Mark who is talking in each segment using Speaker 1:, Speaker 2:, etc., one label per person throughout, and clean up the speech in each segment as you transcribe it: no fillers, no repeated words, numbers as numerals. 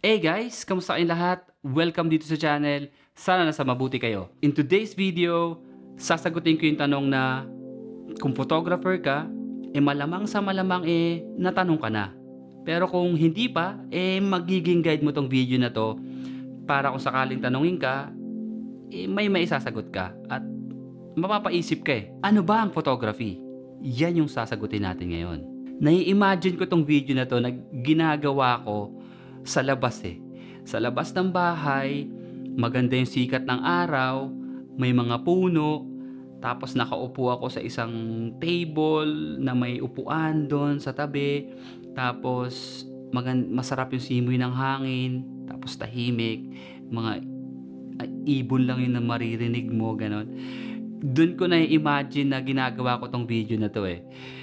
Speaker 1: Hey guys! Kamusta kayong lahat? Welcome dito sa channel. Sana nasa mabuti kayo. In today's video, sasagutin ko yung tanong na kung photographer ka, malamang sa malamang natanong ka na. Pero kung hindi pa, magiging guide mo tong video na to para kung sakaling tanongin ka, may maisasagot ka at mapapaisip ka ano ba ang photography? Yan yung sasagutin natin ngayon. Nai-imagine ko tong video na to na ginagawa ko sa labas Sa labas ng bahay, maganda yung sikat ng araw, may mga puno, tapos nakaupo ako sa isang table na may upuan doon sa tabi, tapos masarap yung simoy ng hangin, tapos tahimik, mga ibon lang yun na maririnig mo, ganon. Doon ko na-imagine na ginagawa ko tong video na to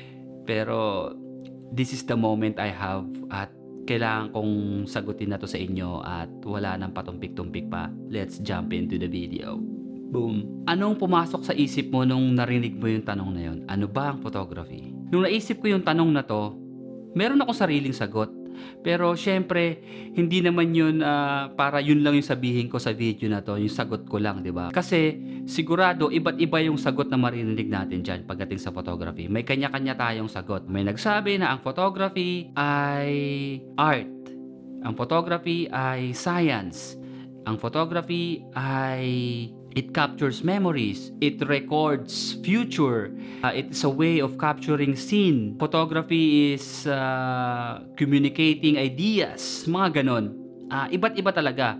Speaker 1: Pero this is the moment I have at kailangan kong sagutin na to sa inyo at wala nang patumpik-tumpik pa. Let's jump into the video. Boom! Anong pumasok sa isip mo nung narinig mo yung tanong na yun? Ano ba ang photography? Nung naisip ko yung tanong na to, meron akong sariling sagot. Pero syempre, hindi naman yun para yun lang yung sabihin ko sa video na to, yung sagot ko lang, di ba? Kasi sigurado, iba't iba yung sagot na maririnig natin dyan pagdating sa photography. May kanya-kanya tayong sagot. May nagsabi na ang photography ay art. Ang photography ay science. Ang photography ay it captures memories. It records future. It's a way of capturing scene. Photography is communicating ideas. Mga ganon. Iba't iba talaga.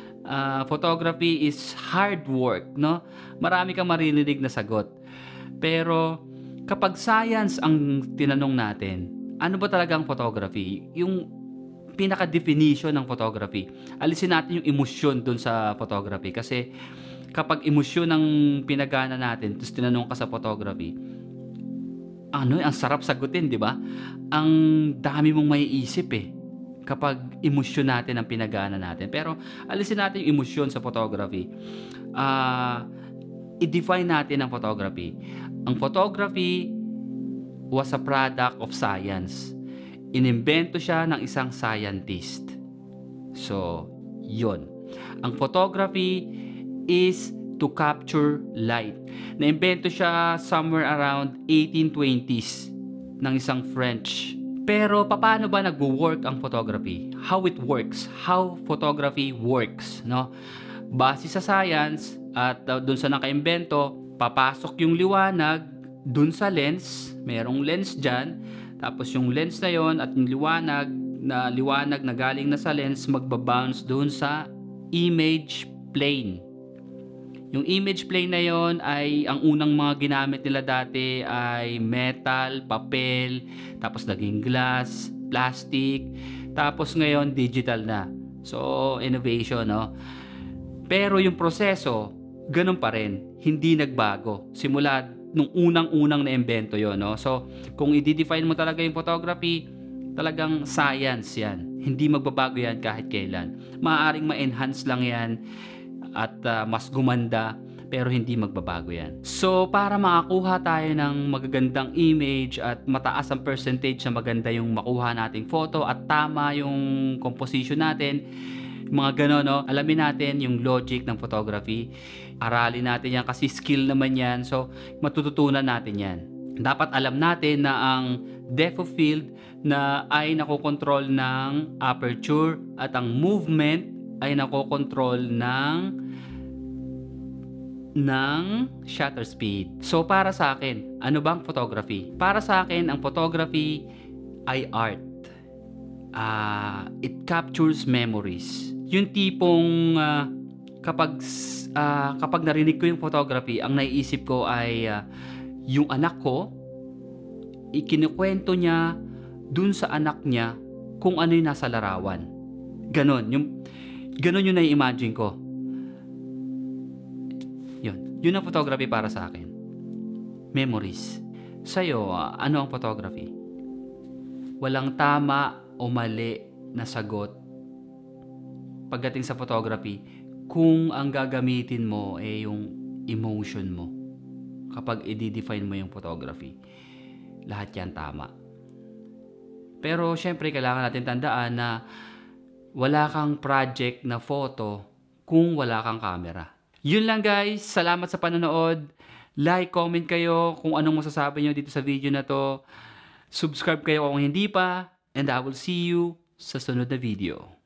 Speaker 1: Photography is hard work, no? Marami kang maririnig na sagot. Pero kapag science ang tinanong natin, ano ba talaga ang photography? Yung pinaka-definition ng photography. Alisin natin yung emosyon dun sa photography kasi kapag emosyon ang pinagana natin, tapos tinanong ka sa photography, ang sarap sagutin, di ba? Ang dami mong maiisip kapag emosyon natin ang pinagana natin. Pero alisin natin yung emosyon sa photography. I-define natin ang photography. Ang photography was a product of science. Inimbento siya ng isang scientist. So, yun. Ang photography is to capture light. Naimbento siya somewhere around 1820s ng isang French. Pero paano ba nagwo-work ang photography? How it works? How photography works, no? Base sa science at dun sa nakaimbento, papasok yung liwanag dun sa lens. Merong lens dyan. Tapos yung lens na yon at yung liwanag na galing na sa lens magbabounce dun sa image plane. Yung image plane na yon ay ang unang mga ginamit nila dati ay metal, papel, tapos naging glass, plastic, tapos ngayon digital na. So, innovation, no? Pero yung proseso, ganun pa rin. Hindi nagbago. Simula nung unang-unang na-imbento yon, no? So, kung i-define mo talaga yung photography, talagang science yan. Hindi magbabago yan kahit kailan. Maaaring ma-enhance lang yan at mas gumanda, pero hindi magbabago yan. So, para makakuha tayo ng magagandang image at mataas ang percentage na maganda yung makuha nating photo at tama yung composition natin, mga gano'n, no? Alamin natin yung logic ng photography. Aralin natin yan kasi skill naman yan. So, matututunan natin yan. Dapat alam natin na ang depth of field na ay nakokontrol ng aperture at ang movement ay nakokontrol ng shutter speed. So, para sa akin, ano bang photography? Para sa akin, ang photography ay art. It captures memories. Yung tipong kapag narinig ko yung photography, ang naiisip ko ay yung anak ko, ikinukwento niya dun sa anak niya kung ano yung nasa larawan. Ganon yung nai-imagine ko. Yun ang photography para sa akin. Memories. Sa'yo, ano ang photography? Walang tama o mali na sagot pagdating sa photography kung ang gagamitin mo yung emotion mo. Kapag i-define mo yung photography, lahat yan tama. Pero syempre kailangan natin tandaan na wala kang project na photo kung wala kang camera. Yun lang guys, salamat sa panonood. Like, comment kayo kung anong masasabi nyo dito sa video na to. Subscribe kayo kung hindi pa. And I will see you sa sunod na video.